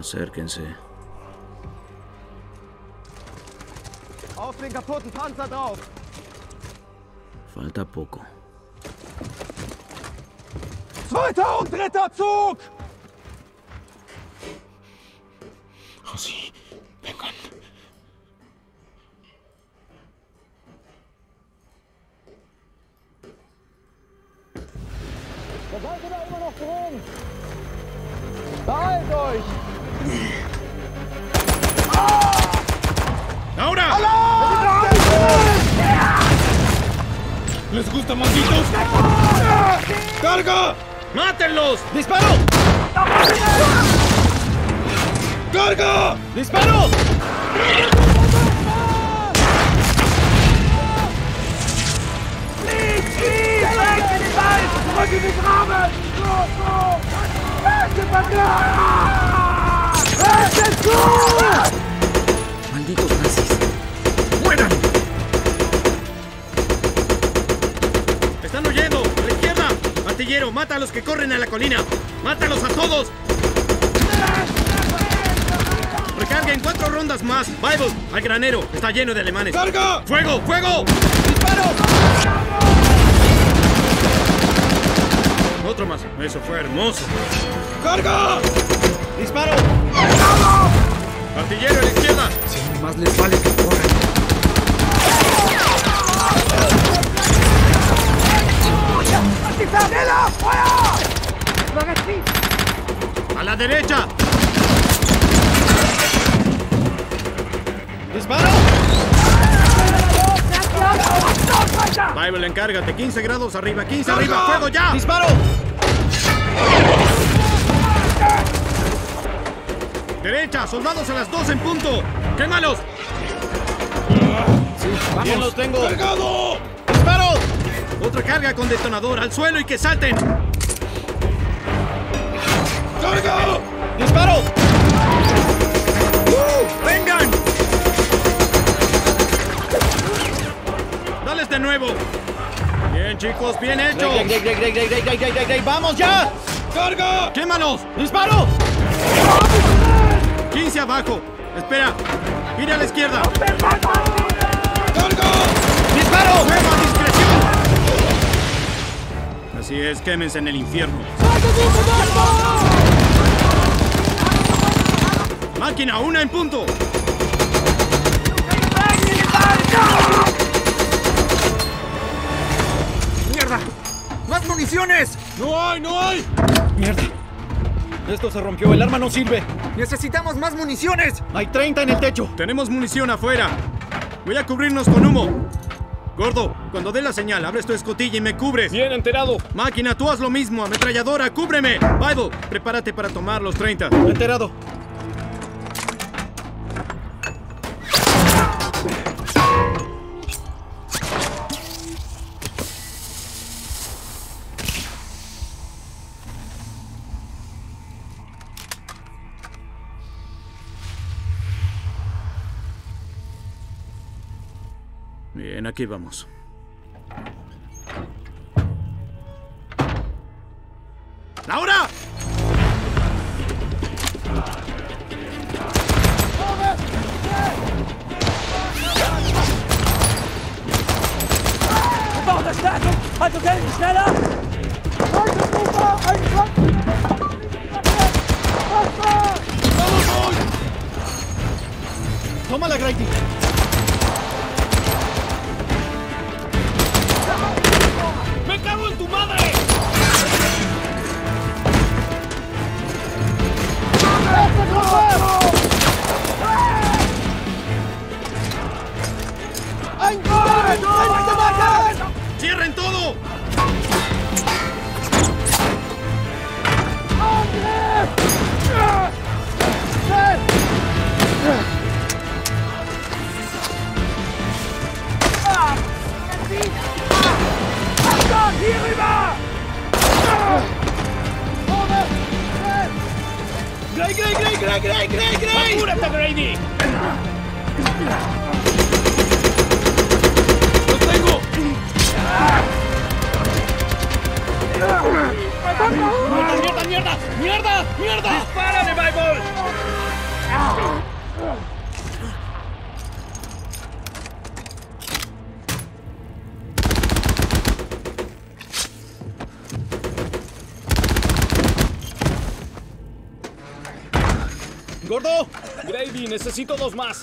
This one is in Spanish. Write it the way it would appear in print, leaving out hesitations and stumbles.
Acérquense. Auf den kaputten Panzer drauf! Falta poco. Zweiter und dritter Zug! Oh, sí. Vengan. Da seid ihr da immer noch drin! Beeilt euch! ¡Ahora! ¿Les gusta, malditos? ¡Carga! ¡Mátenlos! ¡Disparo! ¡Carga! ¡Disparo! Zurück in den Rahmen! ¡Malditos nazis! ¡Mueran! ¡Están huyendo! ¡A la izquierda! ¡Artillero, mata a los que corren a la colina! ¡Mátalos a todos! ¡Recarguen 4 rondas más! ¡Bible! ¡Al granero! ¡Está lleno de alemanes! ¡Carga! ¡Fuego! ¡Fuego! ¡Disparo! Otro más. Eso fue hermoso. ¡Carga! ¡Disparo! ¡Artillero a la izquierda! Si más les vale que corran. ¡A la derecha! ¡Disparo! Bible, encárgate. 15 grados arriba, 15 arriba. ¡Fuego ya! ¡Disparo! ¡Derecha! ¡Soldados a las 2 en punto! ¡Quémalos! Sí, vamos. ¡Bien los tengo! ¡Cargado! ¡Disparo! Otra carga con detonador. ¡Al suelo y que salten! ¡Carga! ¡Disparo! ¡Vengan! ¡Dales de nuevo! Bien, chicos, bien hecho. ¡Grey! ¡Vamos ya! ¡Carga! ¡Quémalos! ¡Disparo! 15 abajo. Espera. Mira a la izquierda. ¡Carga! ¡Disparo! ¡Nueva discreción! Así es, quémense en el infierno. Máquina, 1 en punto. ¡Mierda! ¡Más municiones! ¡No hay, no hay! ¡Mierda! Esto se rompió, el arma no sirve. ¡Necesitamos más municiones! Hay 30 en el techo. Tenemos munición afuera. Voy a cubrirnos con humo. Gordo, cuando dé la señal, abres tu escotilla y me cubres. Bien enterado. Máquina, tú haz lo mismo. Ametralladora, cúbreme. Bible, prepárate para tomar los 30. Enterado. Bien, aquí vamos. ¡Ahora! Verstärkung! Also gelten schneller! Toma la Grady. ¡Me cago en tu madre! ¡Cierren todo! Hier rüber! Grey! ¡Apúrate, Grady! ¡Los tengo! ¡Mierda! ¡Dispárale, Bible! ¡Gordo! Grady, necesito 2 más.